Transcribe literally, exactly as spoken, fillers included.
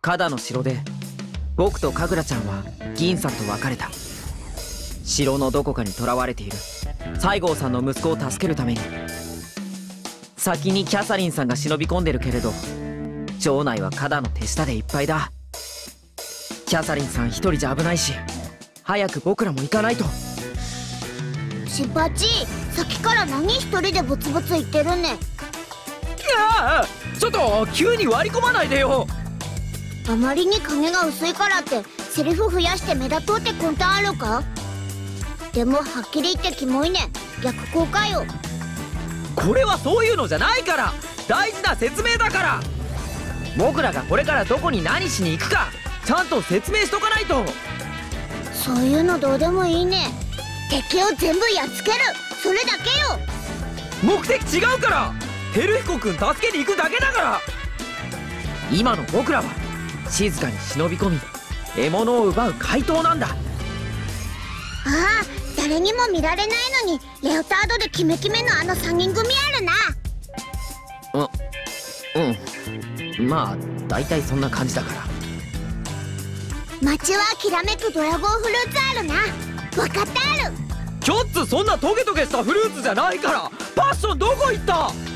加田の城で僕と神楽ちゃんは銀さんと別れた。城のどこかに囚われている西郷さんの息子を助けるために。先にキャサリンさんが忍び込んでるけれど、城内は加田の手下でいっぱいだ。キャサリンさん一人じゃ危ないし、早く僕らも行かないと。 シパチ、さっきから何一人でブツブツ言ってるね。 ああ、ちょっと急に割り込まないでよ。 あまりに影が薄いからってセリフ増やして目立とうって魂胆あるか。でもはっきり言ってキモいね。逆効かよ。 これはそういうのじゃないから、大事な説明だから。僕らがこれからどこに何しに行くかちゃんと説明しとかないと。 そういうのどうでもいいね。敵を全部やっつける、それだけよ。 目的違うから。照彦君助けに行くだけだから。今の僕らは静かに忍び込み獲物を奪う怪盗なんだ。 ああ、誰にも見られないのにレオタードでキメキメのあのさんにん組あるな。 ううんまあ大体そんな感じだから。 街はきらめくドラゴンフルーツあるな。分かってある。 ちょっとそんなトゲトゲしたフルーツじゃないから。パッションどこ行った？